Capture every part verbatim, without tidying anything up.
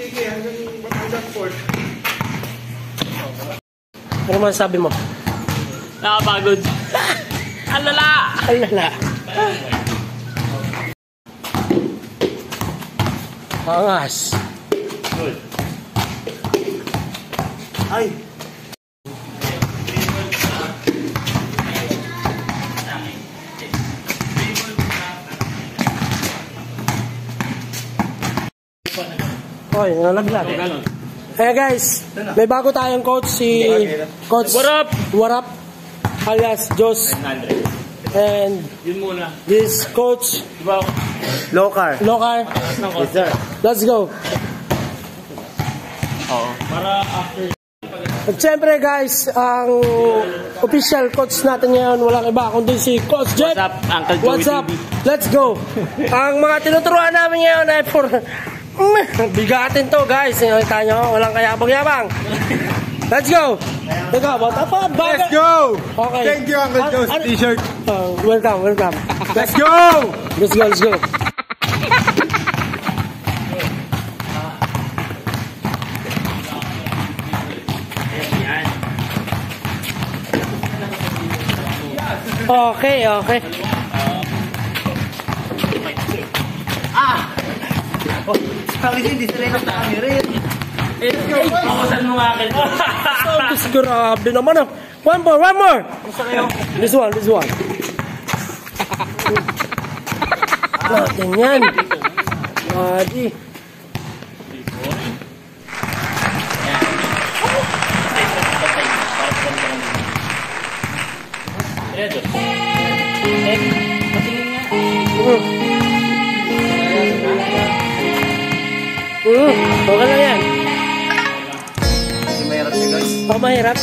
Sige, hanggang hanggang fourth. Ano masasabi mo? Nakapagod. Alala! Alala. Angas. Good. Ay! Oy, nalaglag. Hey guys, may bago tayong coach, si Coach What up? What up? Alias Jos. And Yun muna. this Coach Diba? Lokar. Lokar. Yes, sir. Let's go. Oo. Para after. At syempre guys, ang official coach natin ngayon, walang iba kundi si Coach Jet. What's up, Uncle Joey What's up? T V? Let's go. Ang mga tinuturuan namin ngayon ay for bigatin to guys. Nakita nyo, walang kayabang-yabang. Let's go. Ikaw, bata pa. Let's go! Okay. Thank you, Uncle An- Joe's an- t-shirt. Uh, welcome, welcome. Let's go! Let's go, let's go. Okay, okay. Sabi niya, hindi sila yung camera yun. Eh, pakusan mo nga akin. Oh, grabe naman ah. One more, one more. This one, this one. Natin yan. Adi. Ito. Eh, patingin nga. Mm. Mm, okay lang yan. Mahirap siya, guys. Oh, mahirap.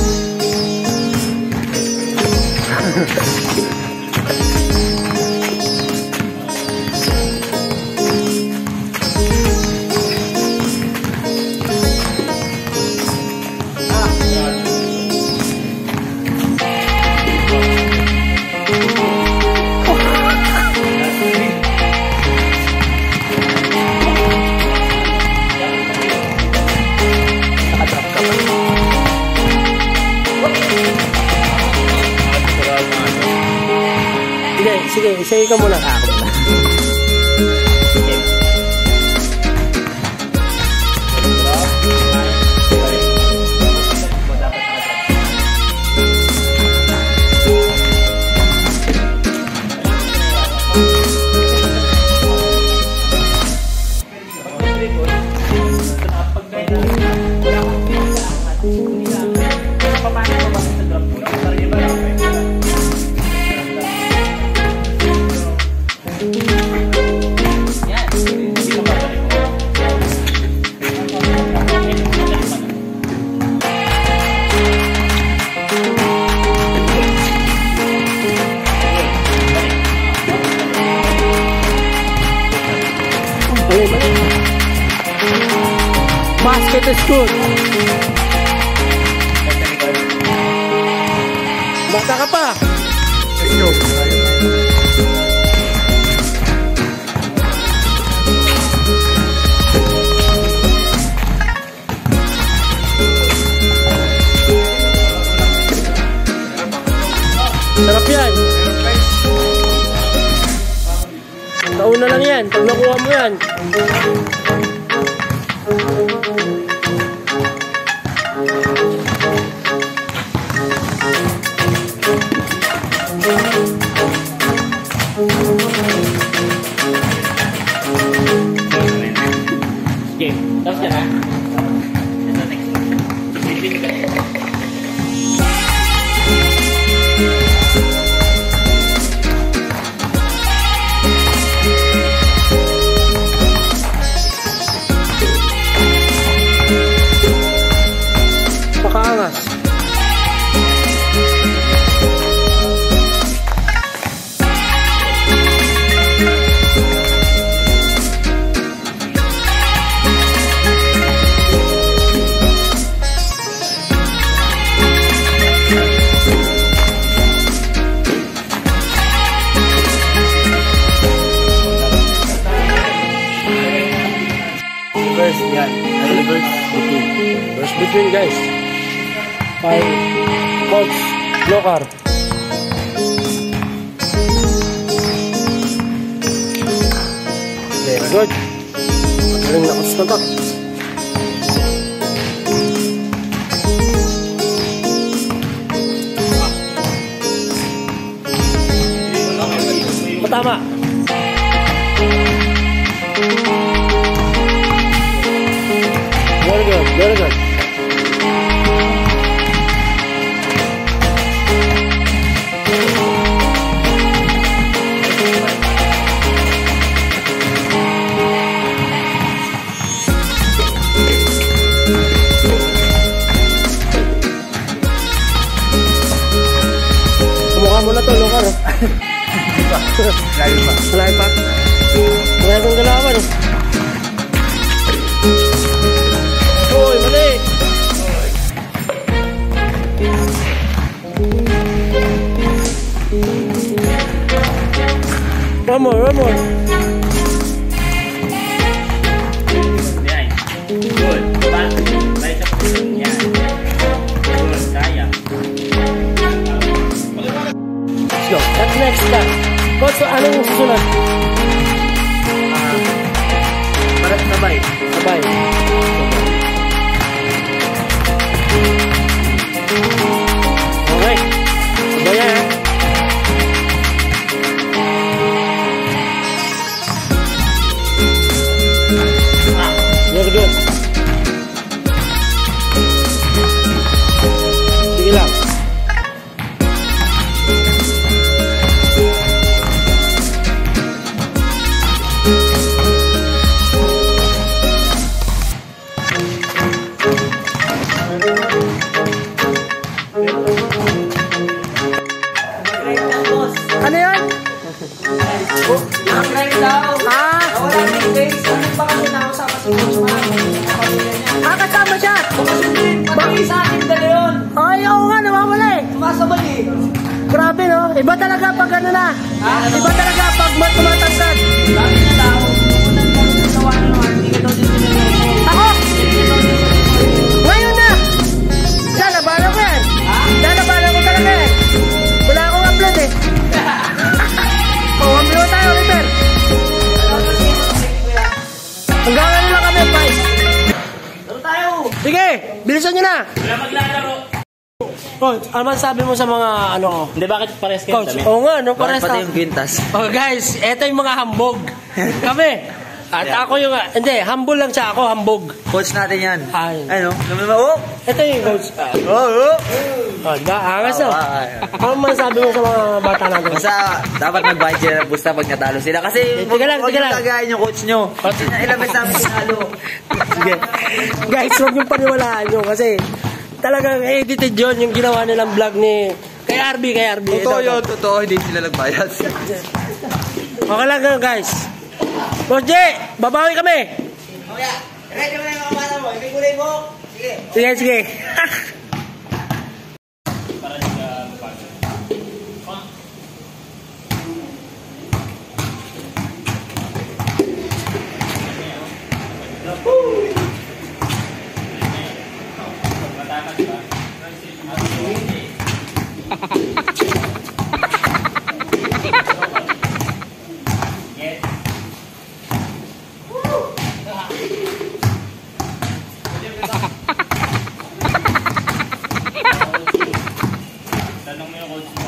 Sige, sige, sige ka muna. Ako muna. Basket is good. Bata ka pa. Let's go. Sarap yan. Nauna lang yan. Pag nakuha mo yan. Game. Tapos yan ha? Ito next. Binibini ka. Pakaangas. First. Yan. Ay, reverse. Between. First between, guys. By Coach Lokar. Very good. Magaling na coach na to. Tama. Very good, very good. Kumukha mo na to, Lokar. Layo pa. Layo pa. Layo pang galawan. Uy, mali. One more, one more. Yan. Good. Back. Balik sa position. Yan. Good. Kaya. Let's go. That's next step. Coach, anong susunod? Para sabay. Sabay. Okay. Sabay yan, ha? Very good. Sige lang. Ano yan? Ah! Ah, kasama siya! Ay, oo nga, nawawala eh. Grabe no? Iba talaga pag ano na. Iba talaga pag mat tumatangkad. Ako! Ngayon na! Diyan, nabala ko yan. Diyan, nabala ko talaga yan. Wala akong upload eh. Oh, upload tayo, River. Hanggang ano lang kami, guys. Sige, bilisan nyo na. Wala maglalaro. Coach, ano man sabi mo sa mga ano ko? Hindi, bakit pares kayo Coach, kami? oo nga, no? Pares Pati na. yung quintas. Oh, guys, eto yung mga hambog. Kami. At ako yung, hindi, humble lang siya, ako hambog. Coach natin yan. Ay. Ano? Lumima, oh! Ito yung coach. Ah, Oh, oh! oh, diba? Angas no? Oh, ah, Ano man sabi mo sa mga bata natin? Basta, dapat mag-bayad sila ng busta pag natalo sila. Kasi, Tiga lang, huwag tiga yung lang. tagayin yung coach nyo. Kasi na ilang beses namin sinalo. Sige. Guys, huwag yung paniwalaan nyo kasi talagang edited yun yung ginawa nilang vlog ni kay R B, kay R B. Totoo Ito, yun, ito. totoo. Hindi sila nagbayad. Okay lang ganun, guys. Coach J, babawi kami. Okay, ready mo na yung kamata mo. Ibig kulay mo. Sige. Sige, sige. Para hindi ka mapagod. Matakas ba? Yes. Tanong mo yung coach mo.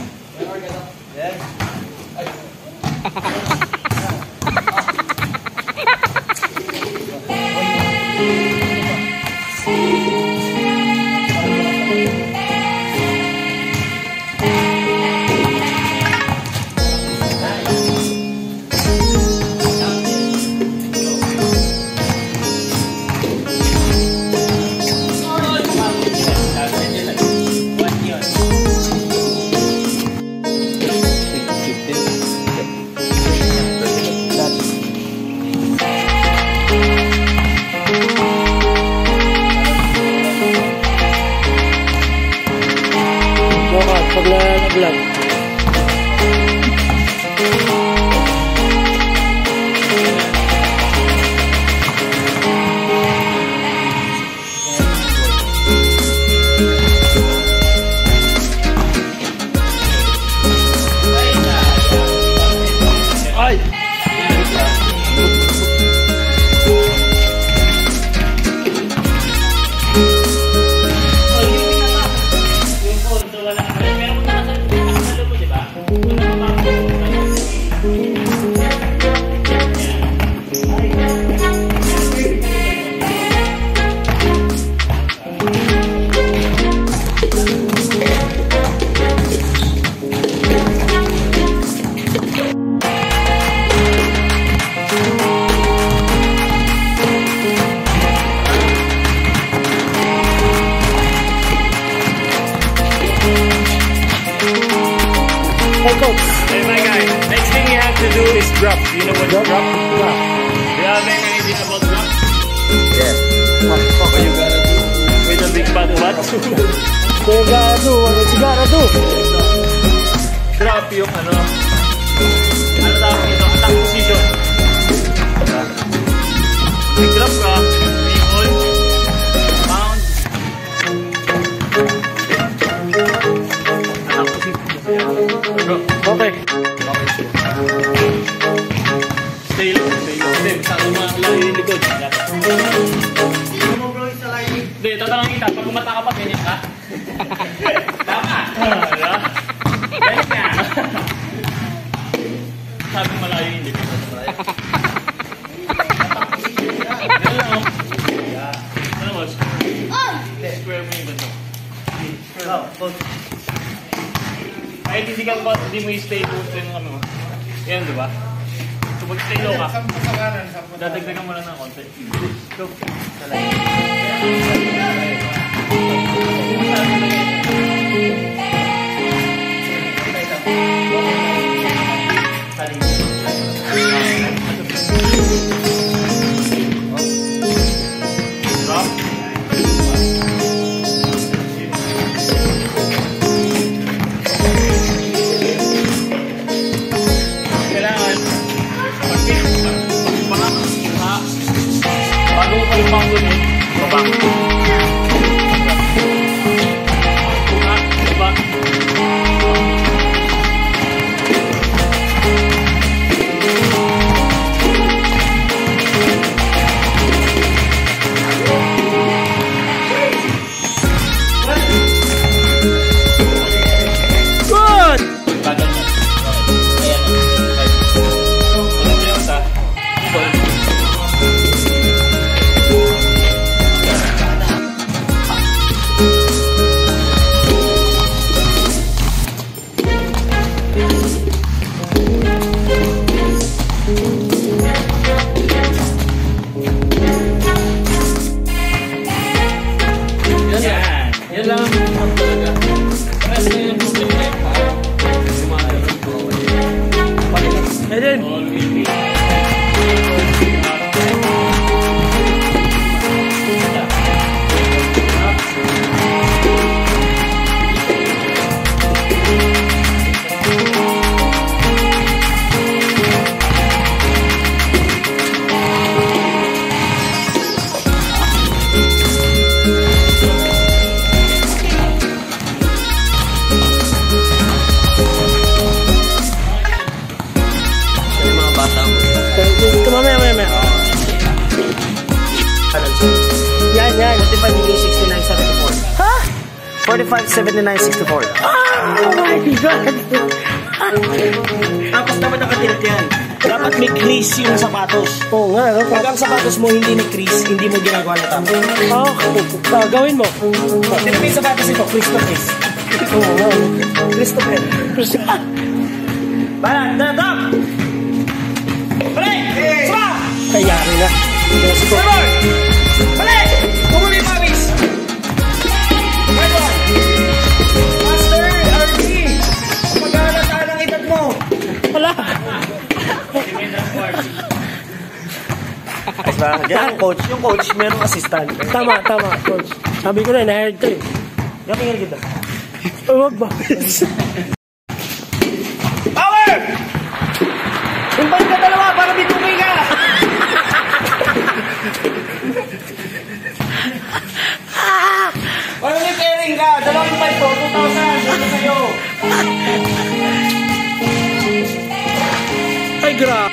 drop. You know what drop? drop? drop. Do you have any idea about drop? Yes. What you gotta do? With a big bad what? What you gotta do? What you gotta do? Drop yung ano. Ano tawag ito? Attack position. Mag-drop ka. Recall. Bound. Attack position. Okay. Stay low. Stay low. Hindi, masyado malaki yung likod. Hindi, tatanong kita. Pag kumata ka pa, ganyan ka. Tama. Diba? Ganyan ka. Sabi malayo yung likod. Ganyan lang. Ano mo? Square mo yung ganito. Kahit hindi ka ba, hindi mo i-stay low yung ano mo. Yan, diba? So pag stay low ka, dadagdagan mo lang ng konti. Go. Mamaya, mamaya, mamaya. Yan, yan. forty-five, sixty-nine, seventy-four. Ha? forty-five, seventy-nine, sixty-four. Ah! Oh my God! Tapos dapat nakatilt yan. Dapat may crease yung sapatos. Oo nga. No? Pag ang sapatos mo hindi may crease, hindi mo ginagawa na tama. Oh, ah, gawin mo. Hindi na may sapatos ito, crease to crease. Oo nga. Crease to crease. Para, dadap! Balik! Sama! Kayari na. Trevor! Balik! Kumuli yung pawis! Right one! Master R D! Pag-aalata ng edad mo! Wala. Ay, ba? Diyan, coach. Yung coach, merong assistant. Tama, tama, coach. Sabi ko na, na-hired ko eh. Yung tingin kita. Oh, wag ba? Power! Tumpay ka dalawa para bitungay ka! Paano may pairing ka? Dalawang five po, two thousand. Dito sa'yo. Ay, gra.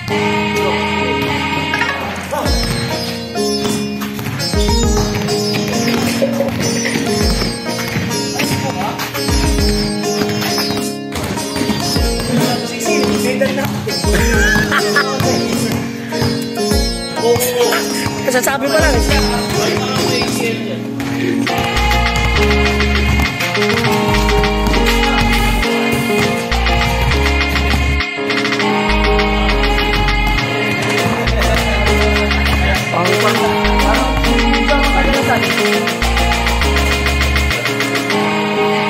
Sasabi pa lang.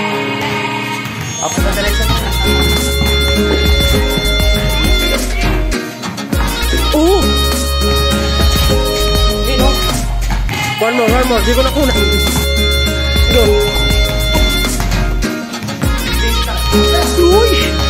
Up na direction. One more, one more. Di ko nakunan. Go. Uy!